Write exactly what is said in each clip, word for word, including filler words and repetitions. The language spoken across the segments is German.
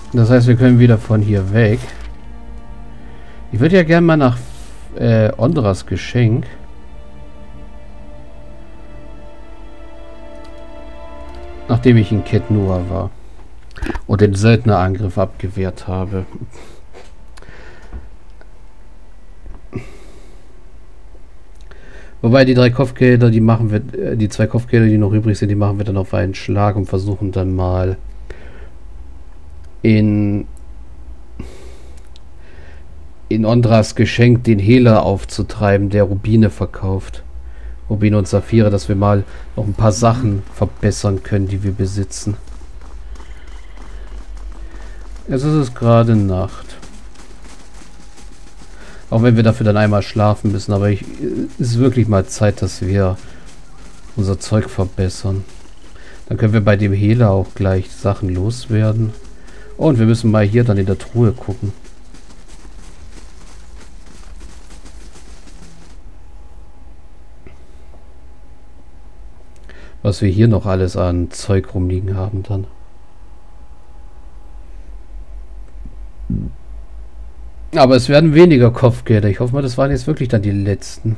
Das heißt, wir können wieder von hier weg. Ich würde ja gerne mal nach äh, Ondras Geschenk. Nachdem ich in Ket Noir war. Und den Söldnerangriff abgewehrt habe. Wobei die drei Kopfgelder, die machen wir, die zwei Kopfgelder, die noch übrig sind, die machen wir dann auf einen Schlag und versuchen dann mal in in Ondras Geschenk den Hehler aufzutreiben, der Rubine verkauft. Rubine und Saphire, dass wir mal noch ein paar Sachen verbessern können, die wir besitzen. Jetzt ist es gerade Nacht. Auch wenn wir dafür dann einmal schlafen müssen, aber es ist wirklich mal Zeit, dass wir unser Zeug verbessern. Dann können wir bei dem Hehler auch gleich Sachen loswerden. Und wir müssen mal hier dann in der Truhe gucken. Was wir hier noch alles an Zeug rumliegen haben dann. Aber es werden weniger Kopfgelder. Ich hoffe mal, das waren jetzt wirklich dann die letzten.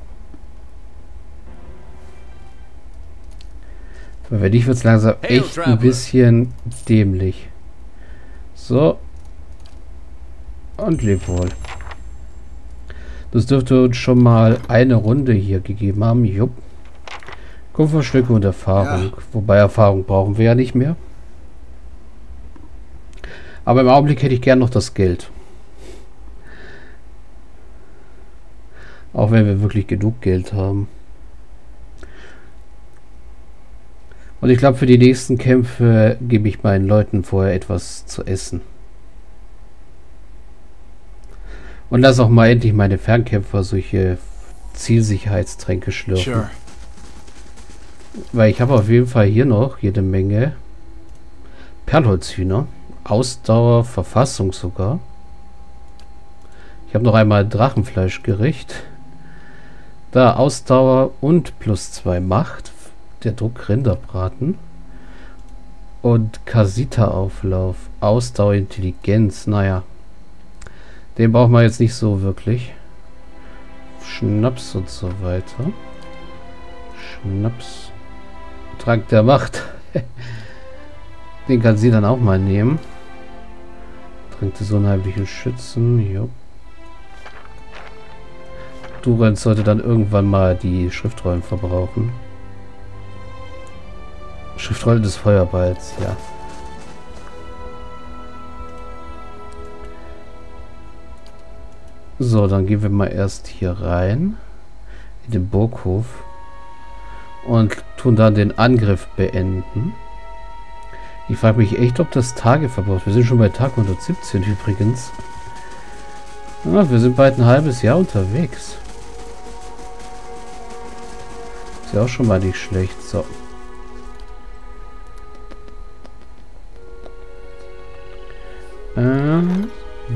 Weil wenn nicht, wird es langsam echt ein bisschen dämlich. So. Und leb wohl. Das dürfte uns schon mal eine Runde hier gegeben haben. Jupp. Kupferstücke und Erfahrung. Ja. Wobei Erfahrung brauchen wir ja nicht mehr. Aber im Augenblick hätte ich gern noch das Geld. Auch wenn wir wirklich genug Geld haben. Und ich glaube, für die nächsten Kämpfe gebe ich meinen Leuten vorher etwas zu essen. Und lass auch mal endlich meine Fernkämpfer solche Zielsicherheitstränke schlürfen. Sure. Weil ich habe auf jeden Fall hier noch jede Menge Perlholzhühner. Ausdauer, Verfassung sogar. Ich habe noch einmal Drachenfleischgericht. Da Ausdauer und plus zwei Macht. Der Druck Rinderbraten. Und Kasita-Auflauf. Ausdauer, Intelligenz. Naja. Den brauchen wir jetzt nicht so wirklich. Schnaps und so weiter. Schnaps. Trank der Macht. Den kann sie dann auch mal nehmen. Trank des unheimlichen Schützen. Jo. Durans sollte dann irgendwann mal die Schriftrollen verbrauchen. Schriftrolle des Feuerballs, ja. So, dann gehen wir mal erst hier rein. In den Burghof. Und tun dann den Angriff beenden. Ich frage mich echt, ob das Tage verbraucht. Wir sind schon bei Tag hundertsiebzehn übrigens. Ja, wir sind bald ein halbes Jahr unterwegs. Ist ja auch schon mal nicht schlecht. So. Ähm.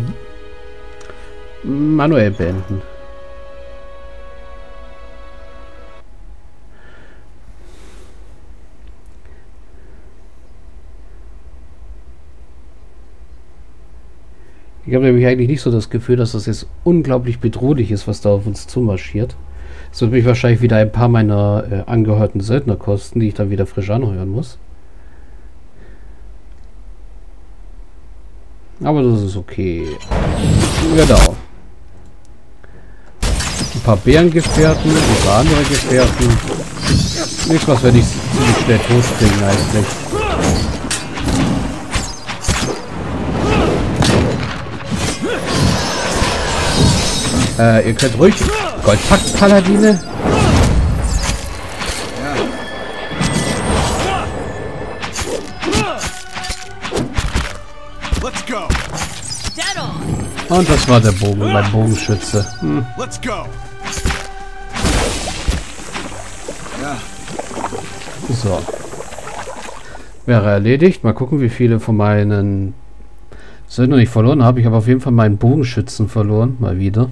Manuell beenden. Ich habe nämlich eigentlich nicht so das Gefühl, dass das jetzt unglaublich bedrohlich ist, was da auf uns zumarschiert. Es wird mich wahrscheinlich wieder ein paar meiner äh, angehörten Söldner kosten, die ich dann wieder frisch anheuern muss. Aber das ist okay. Genau. Ein paar Bärengefährten, ein paar andere Gefährten. Nichts, was wir nicht ziemlich schnell totkriegen eigentlich. Äh, ihr könnt ruhig Goldpakt-Paladine. Und das war der Bogen, mein Bogenschütze. Hm. So. Wäre erledigt. Mal gucken, wie viele von meinen Söldnern ich verloren habe. Ich habe auf jeden Fall meinen Bogenschützen verloren. Mal wieder.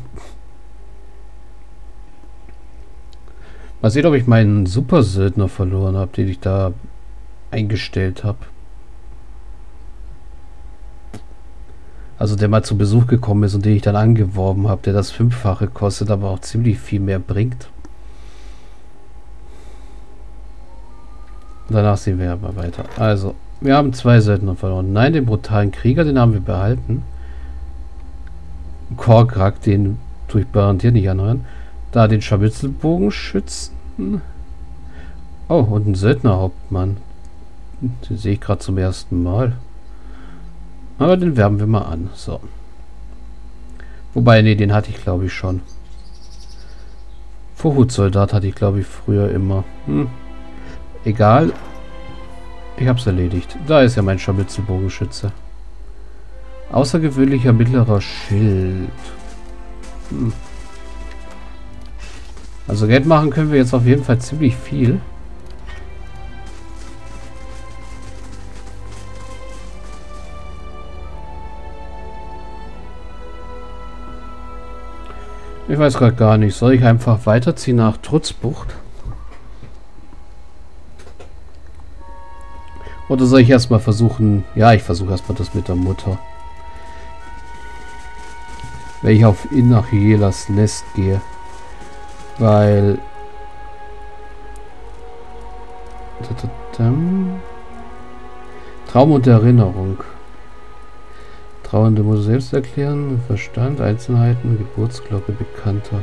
Mal sehen, ob ich meinen Super-Söldner verloren habe, den ich da eingestellt habe. Also der mal zu Besuch gekommen ist und den ich dann angeworben habe, der das Fünffache kostet, aber auch ziemlich viel mehr bringt. Danach sehen wir aber weiter. Also, wir haben zwei Söldner verloren. Nein, den brutalen Krieger, den haben wir behalten. Korkrak, den tue ich garantiert nicht erneuern. Da den Scharmützelbogenschützen. Oh, und ein Söldnerhauptmann. Den sehe ich gerade zum ersten Mal. Aber den werben wir mal an. So. Wobei, nee, den hatte ich glaube ich schon. Vorhutsoldat hatte ich glaube ich früher immer. Hm. Egal. Ich hab's erledigt. Da ist ja mein Scharmützelbogenschütze. Außergewöhnlicher mittlerer Schild. Hm. Also Geld machen können wir jetzt auf jeden Fall ziemlich viel. Ich weiß gerade gar nicht. Soll ich einfach weiterziehen nach Trutzbucht? Oder soll ich erstmal versuchen... Ja, ich versuche erstmal das mit der Mutter. Wenn ich auf Inachielas Nest gehe. Weil... Traum und Erinnerung. Trauernde muss selbst erklären. Verstand, Einzelheiten, Geburtsglocke bekannter.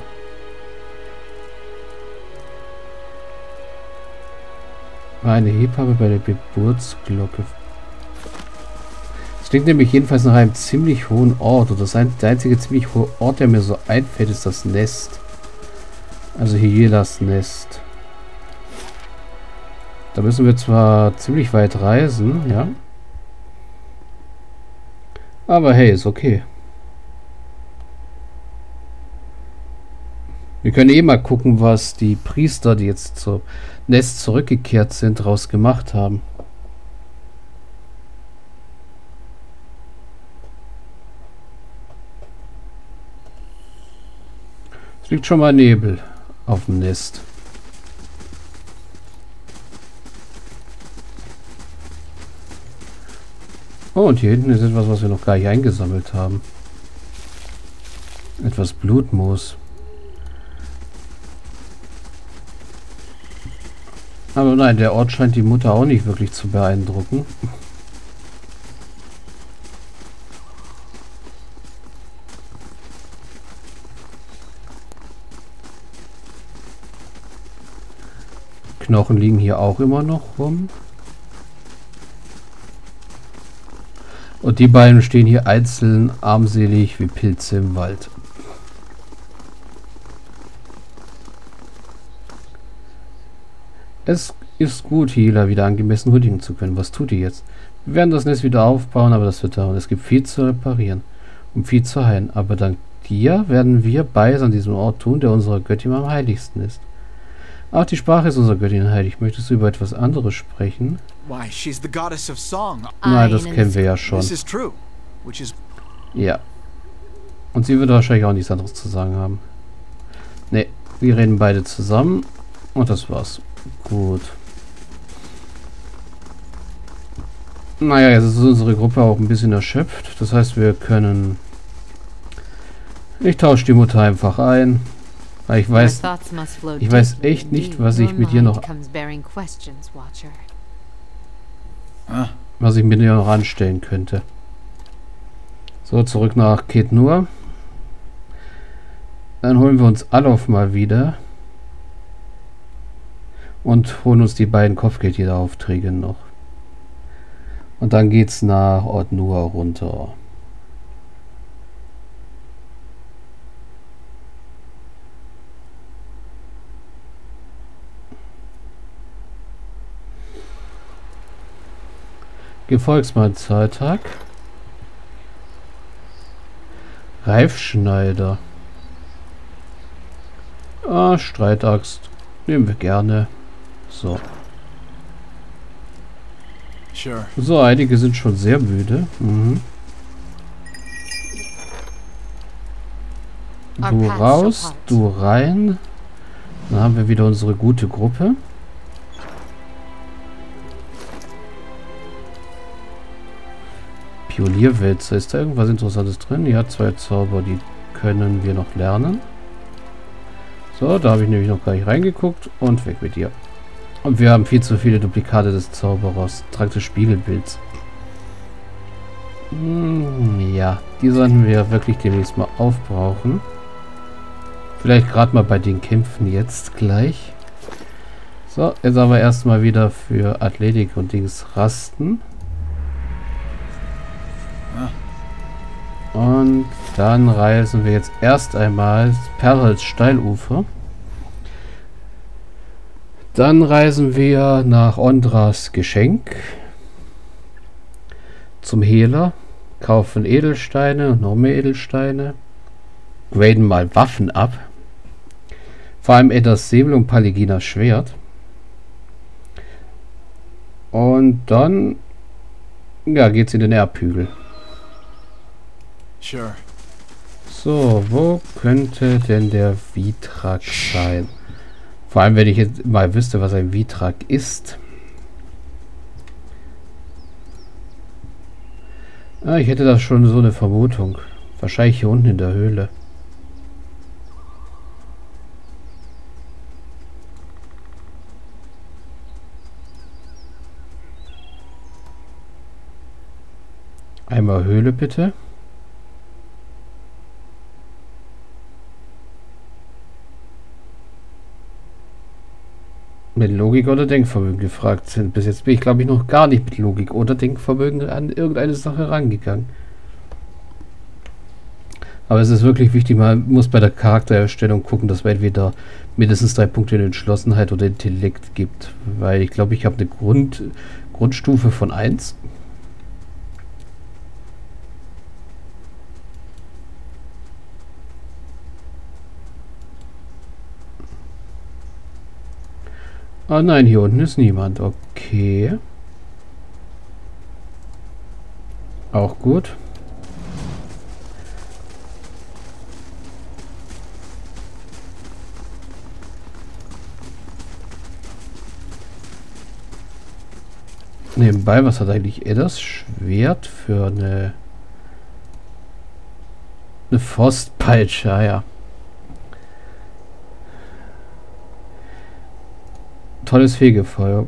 War eine Hebamme bei der Geburtsglocke. Das klingt nämlich jedenfalls nach einem ziemlich hohen Ort. Oder das ein, der einzige ziemlich hohe Ort, der mir so einfällt, ist das Nest. Also Hielas Nest. Da müssen wir zwar ziemlich weit reisen, ja. Aber hey, ist okay. Wir können eh mal gucken, was die Priester, die jetzt zur Nest zurückgekehrt sind, daraus gemacht haben. Es liegt schon mal Nebel auf dem Nest. Oh, und hier hinten ist etwas, was wir noch gar nicht eingesammelt haben. Etwas Blutmoos. Aber nein, der Ort scheint die Mutter auch nicht wirklich zu beeindrucken. Knochen liegen hier auch immer noch rum. Und die beiden stehen hier einzeln armselig wie Pilze im Wald. Es ist gut, Hila wieder angemessen huldigen zu können. Was tut ihr jetzt? Wir werden das Nest wieder aufbauen, aber das wird dauern. Es gibt viel zu reparieren und viel zu heilen. Aber dank dir werden wir beides an diesem Ort tun, der unserer Göttin am heiligsten ist. Auch die Sprache ist unserer Göttin heilig. Möchtest du über etwas anderes sprechen? Why, she's the goddess of song. Nein, das kennen wir ja schon. This is true, which is... Ja. Und sie wird wahrscheinlich auch nichts anderes zu sagen haben. Ne, wir reden beide zusammen. Und das war's. Gut. Naja, jetzt ist unsere Gruppe auch ein bisschen erschöpft. Das heißt, wir können... Ich tausche die Mutter einfach ein. Weil ich weiß... Ich weiß echt nicht, was ich mit ihr noch... Was ich mit ihr noch anstellen könnte. So, zurück nach Ketnur. Dann holen wir uns Alof mal wieder. Und holen uns die beiden Kopfgeldjäger-Aufträge noch. Und dann geht's nach Ort-Nur runter. Gefolgsmahlzeitag. Reifschneider. Ah, Streitaxt. Nehmen wir gerne. So. Sure. So, einige sind schon sehr müde. Mhm. Du raus, du rein. Dann haben wir wieder unsere gute Gruppe. Pionierwälzer. Ist da irgendwas Interessantes drin? Ja, zwei Zauber, die können wir noch lernen. So, da habe ich nämlich noch gar nicht reingeguckt. Und weg mit dir. Und wir haben viel zu viele Duplikate des Zauberers. Trank des Spiegelbilds. Hm, ja, die sollten wir wirklich demnächst mal aufbrauchen. Vielleicht gerade mal bei den Kämpfen jetzt gleich. So, jetzt aber erstmal wieder für Athletik und Dings rasten. Und dann reisen wir jetzt erst einmal Perls Steilufer. Dann reisen wir nach Ondras Geschenk. Zum Hehler. Kaufen Edelsteine und noch mehr Edelsteine. Graden mal Waffen ab. Vor allem Eddas Säbel und Paliginas Schwert. Und dann ja, geht's in den Erbhügel. Sure. So, wo könnte denn der Vitrak sein? Vor allem, wenn ich jetzt mal wüsste, was ein Vitrak ist. Ah, ich hätte das schon so eine Vermutung. Wahrscheinlich hier unten in der Höhle. Einmal Höhle bitte. Mit Logik oder Denkvermögen gefragt sind. Bis jetzt bin ich, glaube ich, noch gar nicht mit Logik oder Denkvermögen an irgendeine Sache rangegangen. Aber es ist wirklich wichtig, man muss bei der Charaktererstellung gucken, dass man entweder mindestens drei Punkte in Entschlossenheit oder Intellekt gibt. Weil ich glaube, ich habe eine Grund, Grundstufe von eins. Ah nein, hier unten ist niemand. Okay. Auch gut. Nebenbei, was hat eigentlich Eddas Schwert für eine eine Frostpeitsche? Ah, ja. Tolles Fegefeuer.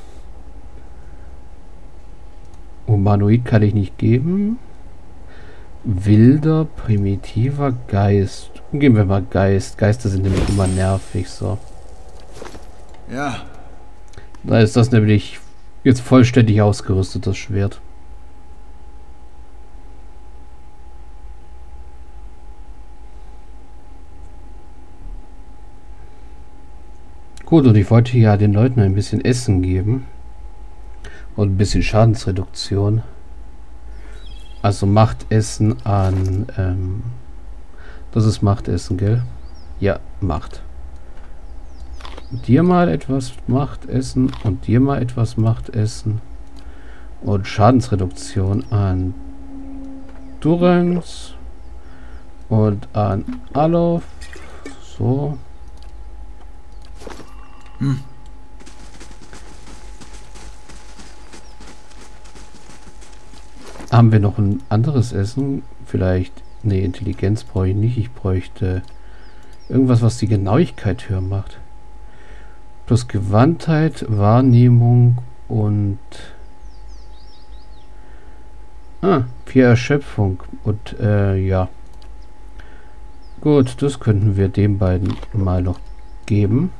Humanoid kann ich nicht geben. Wilder, primitiver Geist. Geben wir mal Geist. Geister sind nämlich immer nervig, so. Ja. Da ist das nämlich jetzt vollständig ausgerüstet, das Schwert. Gut, und ich wollte ja den Leuten ein bisschen Essen geben. Und ein bisschen Schadensreduktion. Also Machtessen an... Ähm, das ist Machtessen, gell? Ja, Macht. Dir mal etwas Machtessen und dir mal etwas Machtessen. Und Schadensreduktion an Durrens und an Alof. So. Hm. Haben wir noch ein anderes Essen? Vielleicht... Ne, Intelligenz brauche ich nicht. Ich bräuchte irgendwas, was die Genauigkeit höher macht. Plus Gewandtheit, Wahrnehmung und... Ah, vier Erschöpfung. Und, äh, ja. Gut, das könnten wir den beiden mal noch geben.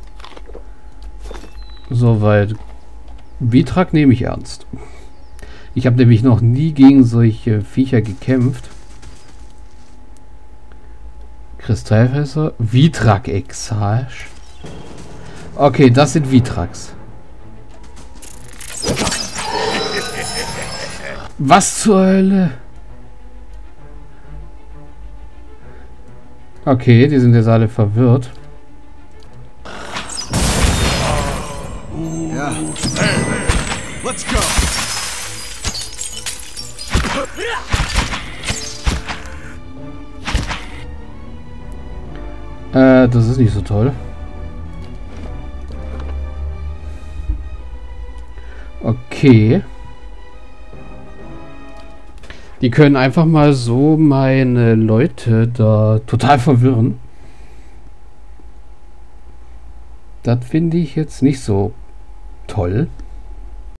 Soweit. Vitrak nehme ich ernst. Ich habe nämlich noch nie gegen solche Viecher gekämpft. Kristallfässer. Vitrak-Exarch. Okay, das sind Vitraks. Was zur Hölle? Okay, die sind jetzt alle verwirrt. Ja. Let's go. Äh, das ist nicht so toll. Okay. Die können einfach mal so meine Leute da total verwirren. Das finde ich jetzt nicht so toll.